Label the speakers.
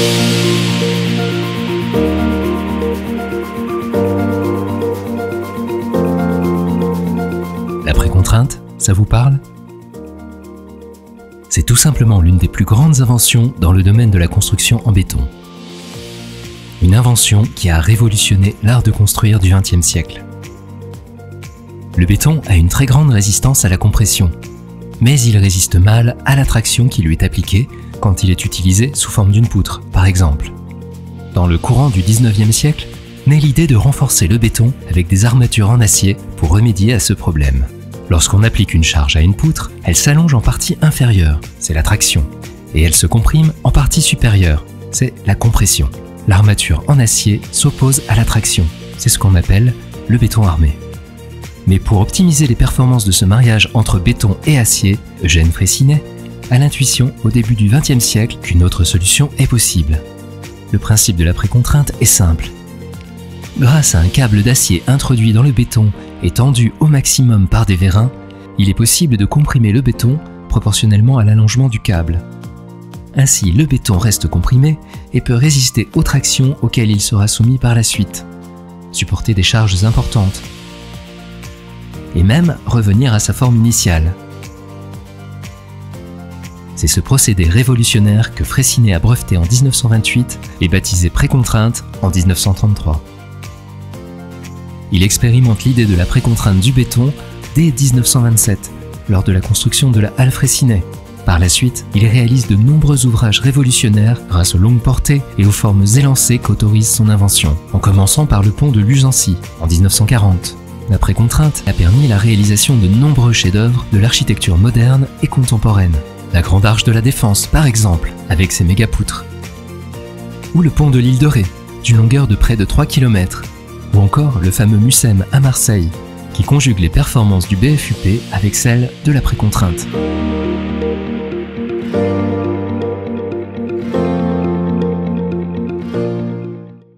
Speaker 1: La précontrainte, ça vous parle? C'est tout simplement l'une des plus grandes inventions dans le domaine de la construction en béton. Une invention qui a révolutionné l'art de construire du XXe siècle. Le béton a une très grande résistance à la compression, mais il résiste mal à la traction qui lui est appliquée quand il est utilisé sous forme d'une poutre, par exemple. Dans le courant du XIXe siècle, naît l'idée de renforcer le béton avec des armatures en acier pour remédier à ce problème. Lorsqu'on applique une charge à une poutre, elle s'allonge en partie inférieure, c'est la traction, et elle se comprime en partie supérieure, c'est la compression. L'armature en acier s'oppose à la traction, c'est ce qu'on appelle le béton armé. Mais pour optimiser les performances de ce mariage entre béton et acier, Eugène Freycinet a l'intuition au début du XXe siècle qu'une autre solution est possible. Le principe de la précontrainte est simple. Grâce à un câble d'acier introduit dans le béton et tendu au maximum par des vérins, il est possible de comprimer le béton proportionnellement à l'allongement du câble. Ainsi, le béton reste comprimé et peut résister aux tractions auxquelles il sera soumis par la suite, supporter des charges importantes, et même revenir à sa forme initiale. C'est ce procédé révolutionnaire que Freycinet a breveté en 1928 et baptisé précontrainte en 1933. Il expérimente l'idée de la précontrainte du béton dès 1927, lors de la construction de la halle Freycinet. Par la suite, il réalise de nombreux ouvrages révolutionnaires grâce aux longues portées et aux formes élancées qu'autorise son invention, en commençant par le pont de Lugency en 1940. La précontrainte a permis la réalisation de nombreux chefs-d'œuvre de l'architecture moderne et contemporaine. La Grande Arche de la Défense, par exemple, avec ses mégapoutres. Ou le pont de l'île de Ré, d'une longueur de près de 3 km. Ou encore le fameux Mucem à Marseille, qui conjugue les performances du BFUP avec celles de la précontrainte.